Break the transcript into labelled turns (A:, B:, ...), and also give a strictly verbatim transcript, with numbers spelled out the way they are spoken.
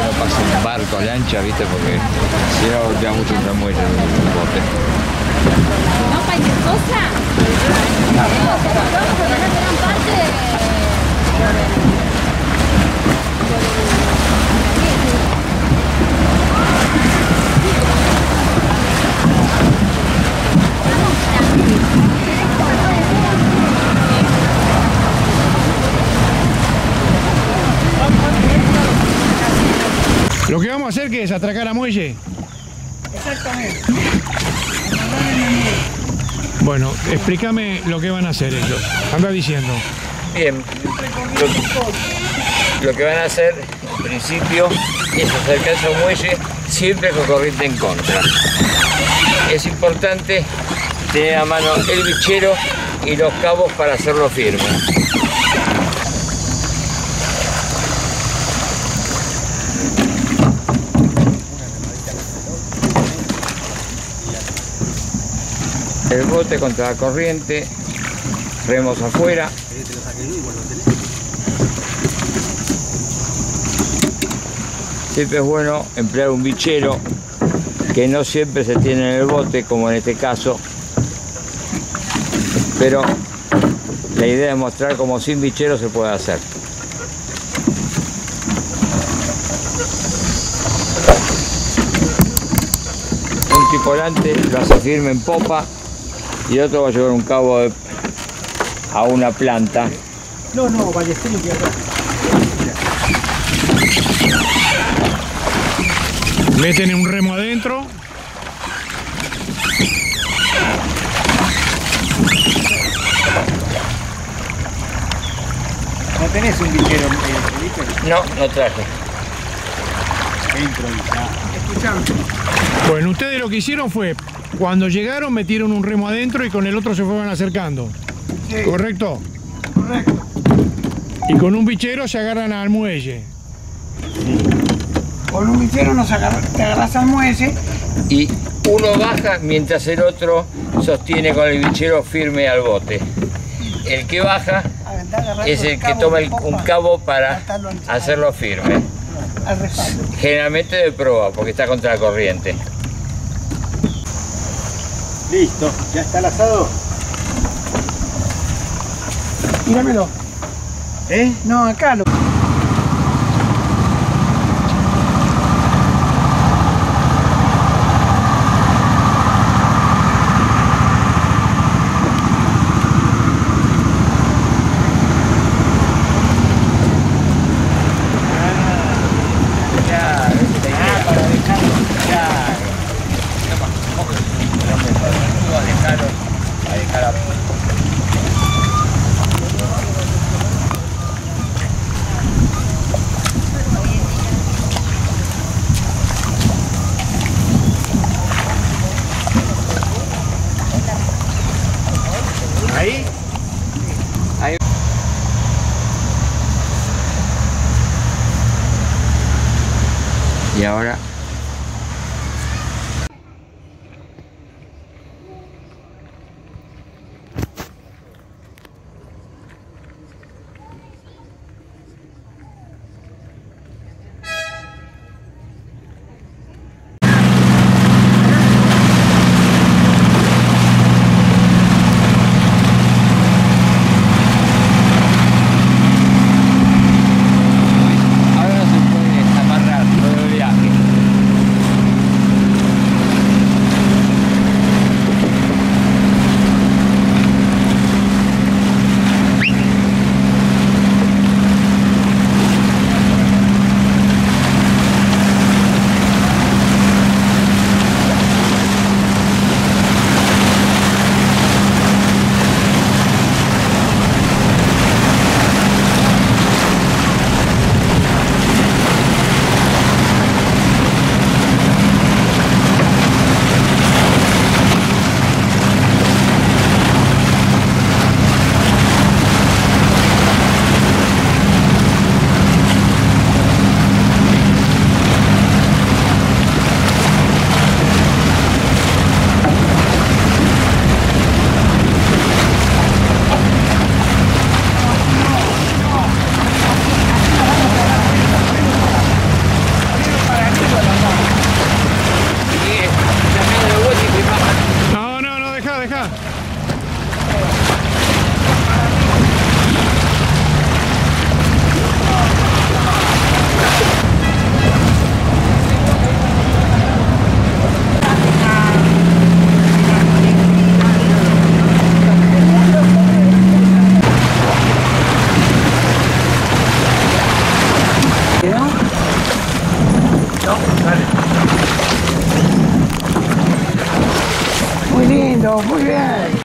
A: no pase un barco, lancha, ¿viste? Porque si no golpea mucho el remuelle en un bote.
B: No, cualquier cosa. Vamos a tener gran parte.
C: Lo que vamos a hacer, ¿qué es? ¿Atracar a muelle?
D: Exactamente.
C: Bueno, explícame lo que van a hacer ellos. Anda diciendo.
A: Bien, lo, lo que van a hacer en principio es acercarse a un muelle siempre con corriente en contra. Es importante tener a mano el bichero y los cabos para hacerlo firme. El bote contra la corriente, remos afuera. Siempre es bueno emplear un bichero que no siempre se tiene en el bote, como en este caso, pero la idea es mostrar cómo sin bichero se puede hacer. Un tripulante lo hace firme en popa y otro va a llevar un cabo de, a una planta.
D: No, no, Ballesteros que acá.
C: Meten un remo adentro.
D: ¿No tenés un bichero, Felipe?
A: No, no traje.
D: Qué improvisado. Escuchame.
C: Bueno, ustedes lo que hicieron fue, cuando llegaron metieron un remo adentro y con el otro se fueron acercando.
D: Sí.
C: ¿Correcto?
D: Correcto.
C: Y con un bichero se agarran al muelle.
D: Con un bichero nos agarra, te agarras al muelle.
A: Y uno baja mientras el otro sostiene con el bichero firme al bote. El que baja es el que toma el, un cabo para hacerlo firme.
D: Al respaldo.
A: Generalmente de proa, porque está contra la corriente.
D: Listo, ya está el asado. Míramelo. ¿Eh? No, acá lo...
A: Ahí. Ahí. Y ahora ahora se puede amarrar todo el viaje.
D: Muy bien.